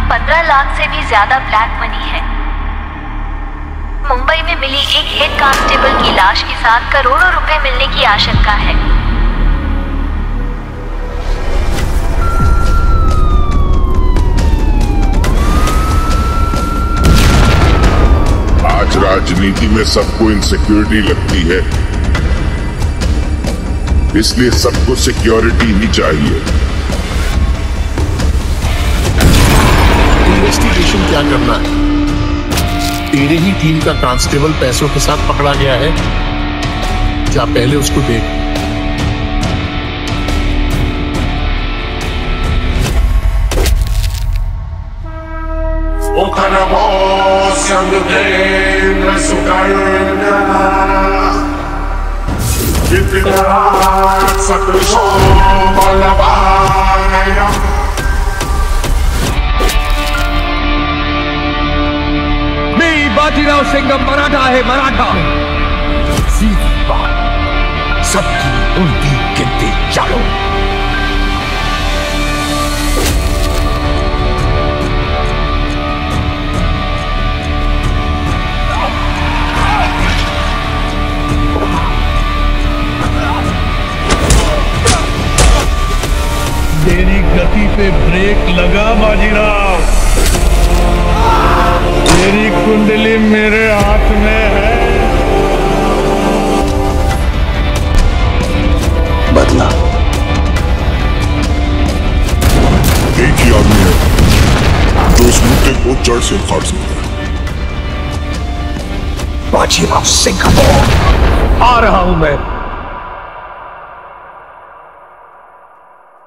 15 लाख से भी ज्यादा ब्लैक मनी है। मुंबई में मिली एक हेड कांस्टेबल की लाश के साथ करोड़ों रुपए मिलने की आशंका है। आज राजनीति में सबको इनसिक्योरिटी लगती है, इसलिए सबको सिक्योरिटी ही चाहिए। इन्वेस्टिगेशन क्या करना है? तेरे ही टीम का कांस्टेबल पैसों के साथ पकड़ा गया है, जा पहले उसको देख। बाजीराव सिंघम मराठा है, मराठा। सीधी बात, सबकी उल्टी गिनती चलो। तेरी गति पे ब्रेक लगा बाजीराव। तेरी कुंडली मेरे हाथ में है। बदला एक ही आदमी है जो इस मुद्दे को जड़ से उखाड़ सकता है। बाजीराव सिंह। आ रहा हूं मैं।